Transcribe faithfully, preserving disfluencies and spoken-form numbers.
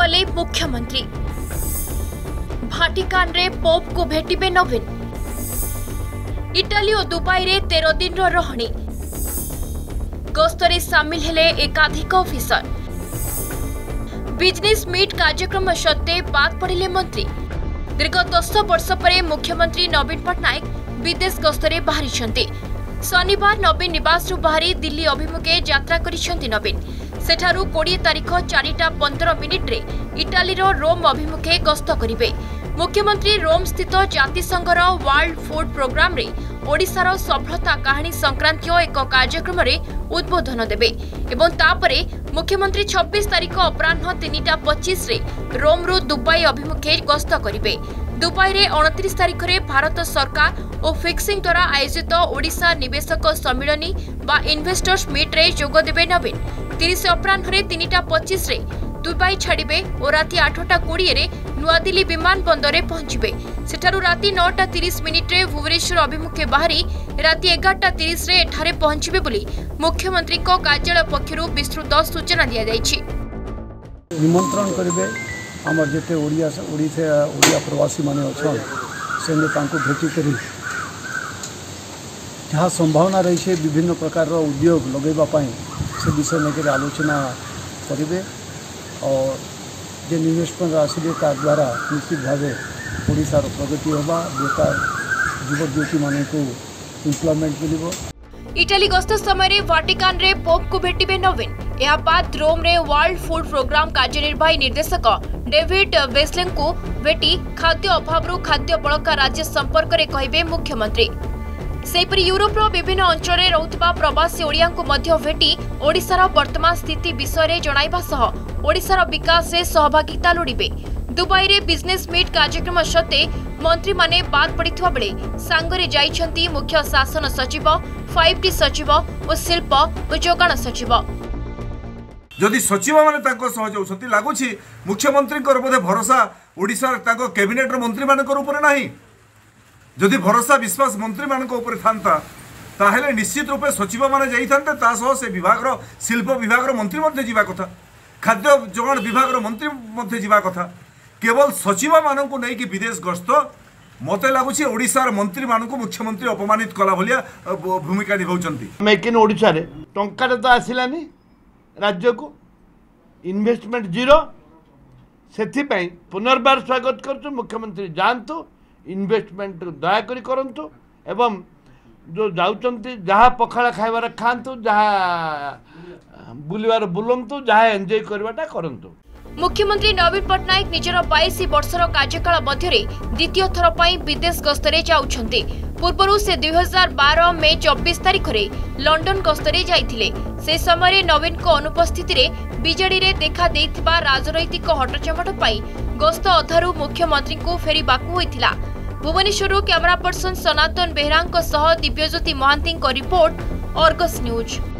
कले मुख्यमंत्री। भाटिकान रे पोप को भेटिबे नवीन। इटाली और दुबई रे तेरह दिन रही गस्तरे सामिल हेले एकाधिक ऑफिसर। बिजनेस मीट कार्यक्रम सत्ते बाद पड़िले मंत्री। दीर्घ दस वर्ष पर मुख्यमंत्री नवीन पट्टनायक विदेश गस्तरे बाहरी। शनिवार नवीन निवास बाहरी दिल्ली अभिमुखे यात्रा करिसेंति नवीन। सेठारु बीस तारीख चारिटा पंद्रह मिनिट रे इटालीर रोम अभिमुखे गस्त करिवे। मुख्यमंत्री रोम स्थित जातिसंघर वर्ल्ड फूड प्रोग्राम रे ओडिशार सफलता कहानी संक्रांतीय एक कार्यक्रम रे उद्बोधन देबे एवं तापरे मुख्यमंत्री छब्बीस तारीख अपराह्न तीनटा पच्चीस रे रोम रु दुबई अभिमुखे गस्त करिवे। दुबई रे उनतीस तारीख रे भारत सरकार और फिक्सिंग द्वारा आयोजित ओडिशा निवेशक सम्मिलनी बा इन्वेस्टर्स मीट रे जोग देबे नवीन। तीस अपराह्न रे तीनटा पच्चीस रे दुबई छाड़िबे और राति आठटा कोड़े रे नुआदिल्ली विमान बंदर रे पहुंचबे। सेठारु राति नौटा तीस मिनिट रे भुवनेश्वर अभिमुखे बाहरी राति एगारटा तीस रे एठारे पहुंचबे बोली मुख्यमंत्री को कार्यालय पक्षरु विस्तृत सूचना दिया जायछि। निमंत्रण करिवे हमर जेते ओडिया ओडिसे ओडिया प्रवासी माने अछन सेने तांको भेटी करी जहाँ संभावना रही है विभिन्न प्रकार उद्योग लगेबा पाई से विषय लेकर आलोचना करेंगे और जे इन्वेस्टमेंट आसिले ता द्वारा निश्चित भाव ओडिशार प्रगति होगा। बेकार युवक युवती मान को एम्प्लॉयमेंट मिलिबो। इटाली गस्त समय वाटिकान रे पोप को भेटिबे नवीन। यह बाद रोम रे वर्ल्ड फूड प्रोग्राम कार्यनिर्वाही निर्देशक डेविड वेस्लेन को भेटी खाद्य अभाव खाद्य बळका राज्य संपर्क रे कहिबे मुख्यमंत्री। सेपरि यूरोपर विभिन्न अंचल रहुथिबा प्रवासी ओडिया को मध्य भेटी ओडिशार वर्तमान स्थिति विषय जणाइबा सह ओडिशार विकास से सहभागिता लोड़िबे। दुबई रे बिजनेस मीट कार्यक्रम सत्ते मंत्री माने बाद पड़िथिबा बेले सांगरे जाइछंती मुख्य शासन सचिव, फाइव टी सचिव और शिल्प और जोगाण सचिव। जदि सचिव माने ताको सहयोग लगुच मुख्यमंत्री बोधे भरोसा ओडिशार ताको कैबिनेट मंत्री मानकर ऊपर नाही। जदि भरोसा विश्वास मंत्री मानक ऊपर थांता ताहेले निश्चित रूपे सचिव माने जाई थांते ता सह से विभाग रो शिल्प विभाग रो मंत्री मध्ये जीवा कथा, खाद्य जोगाण विभाग रो मंत्री मध्ये जीवा कथा। केवल सचिव मानक नै कि विदेश गस्त मते लागुछि ओडिशार मंत्री मानक मुख्यमंत्री अपमानित कला भलिया भूमिका निभाउचंती। मेक इन ओडिशा रे टंका तो आसिलानी राज्य को इन्वेस्टमेंट जीरो सेथि पई पुनर्बार स्वागत करछु। मुख्यमंत्री जानतु इन्वेस्टमेंट दयाकोरी करंतु एवं जो जाउचंती जहाँ पखाड़ा खाइबार खांतु, जहाँ बुलिबार बुलंतु, जहाँ एंजॉय करबाटा करंतु। मुख्यमंत्री नवीन पट्टनायक निजर बाईस वर्षर कार्यकाल मध्य द्वितीय थर पर विदेश गस्तरे जाउछंती। पूर्व से दुई हजार बारह मे चौबीस तारीख रे लंडन गस्तरे जाइथिले। से समय नवीन को अनुपस्थिति रे बिजेडी रे देखा देइथिबा राजनैतिक हटचमट पाई गस्त अधारू मुख्यमंत्री को फेरिबाकू होइथिला। भुवनेश्वर कैमरा पर्सन सनातन बेहरा सह दिव्यज्योति महांती रिपोर्ट, अर्गस न्यूज।